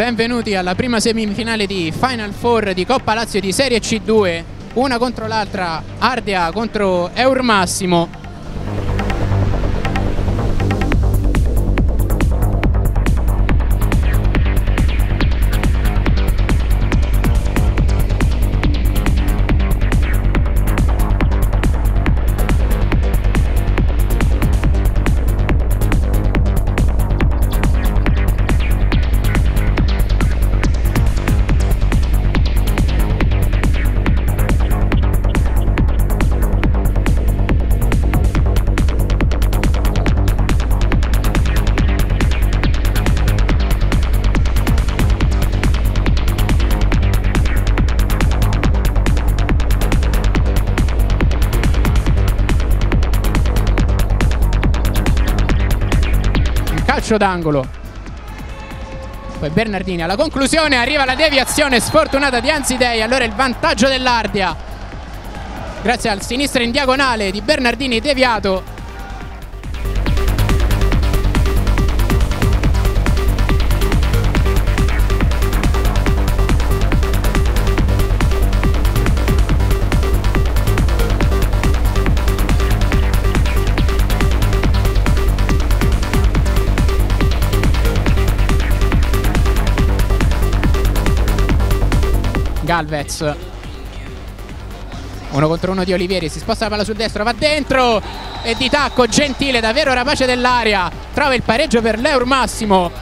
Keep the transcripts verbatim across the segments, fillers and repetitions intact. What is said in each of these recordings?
Benvenuti alla prima semifinale di Final Four di Coppa Lazio di Serie C due, una contro l'altra, Ardea contro Eur Massimo. Calcio d'angolo, poi Bernardini alla conclusione, arriva la deviazione sfortunata di Anzidei, allora il vantaggio dell'Ardea grazie al sinistro in diagonale di Bernardini deviato. Galvez, uno contro uno di Olivieri, si sposta la palla sul destro, va dentro e di tacco Gentile, davvero rapace dell'area, trova il pareggio per l'Eur Massimo.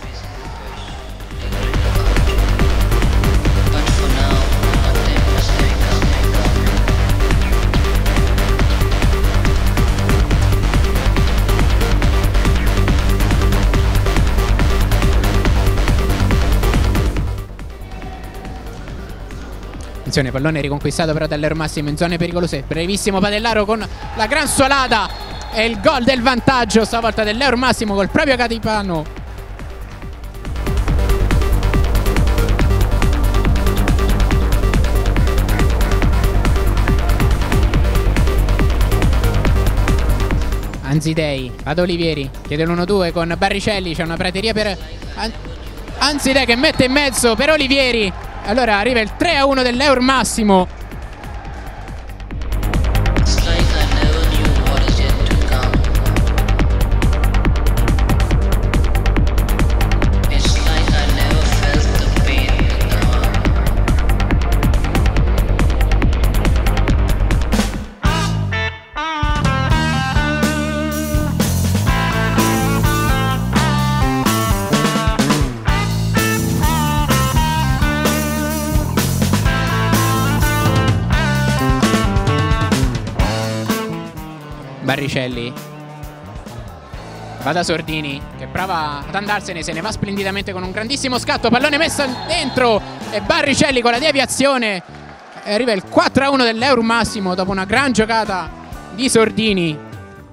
Attenzione, pallone riconquistato però dall'Eur Massimo in zone pericolose. Brevissimo Padellaro con la gran suolata e il gol del vantaggio stavolta dell'Eur Massimo col proprio Catipano. Anzidei ad Olivieri, chiede l'uno due con Barricelli, c'è una prateria per Anzidei che mette in mezzo per Olivieri. Allora arriva il tre a uno dell'Eur Massimo. Barricelli va da Sordini che prova ad andarsene, se ne va splendidamente con un grandissimo scatto, pallone messo dentro e Barricelli con la deviazione e arriva il quattro a uno dell'Eur Massimo dopo una gran giocata di Sordini.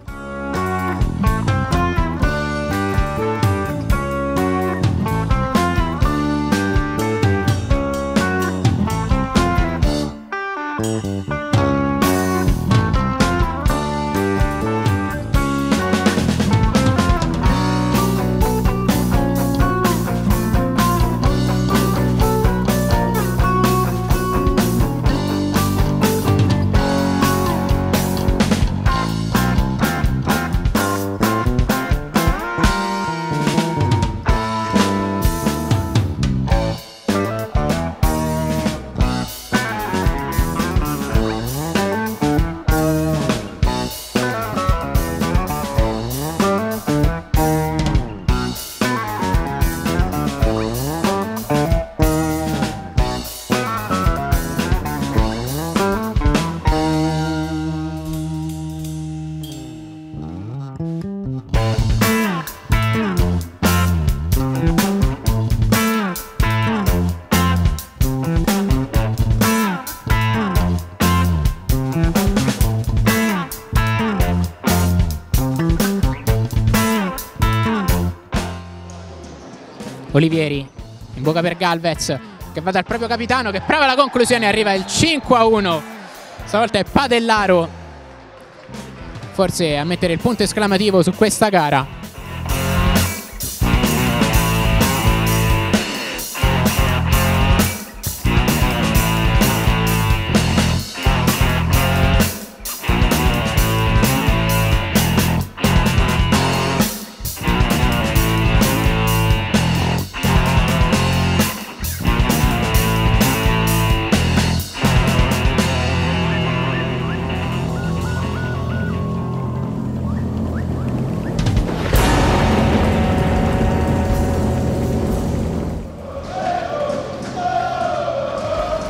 Olivieri in bocca per Galvez che va dal proprio capitano che prova la conclusione, arriva il cinque a uno. Stavolta è Padellaro forse a mettere il punto esclamativo su questa gara.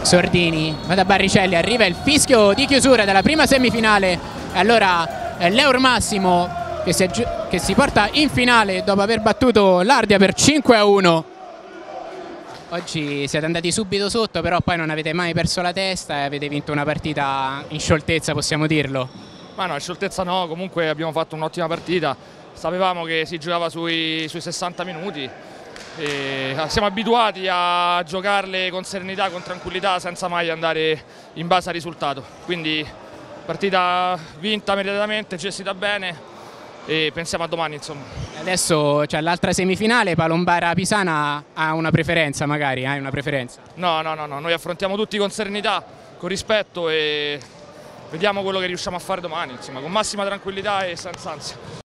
Sordini va da Barricelli, arriva il fischio di chiusura della prima semifinale e allora eh, l'Eur Massimo che si, che si porta in finale dopo aver battuto l'Ardea per cinque a uno. Oggi siete andati subito sotto, però poi non avete mai perso la testa e avete vinto una partita in scioltezza, possiamo dirlo. Ma no, in scioltezza no, comunque abbiamo fatto un'ottima partita, sapevamo che si giocava sui, sui sessanta minuti. E siamo abituati a giocarle con serenità, con tranquillità, senza mai andare in base al risultato. Quindi partita vinta meritatamente, gestita bene e pensiamo a domani, insomma. Adesso c'è l'altra semifinale, Palombara-Pisana. Ha una preferenza magari? Hai una preferenza? No, no, no, no, noi affrontiamo tutti con serenità, con rispetto e vediamo quello che riusciamo a fare domani, insomma, con massima tranquillità e senza ansia.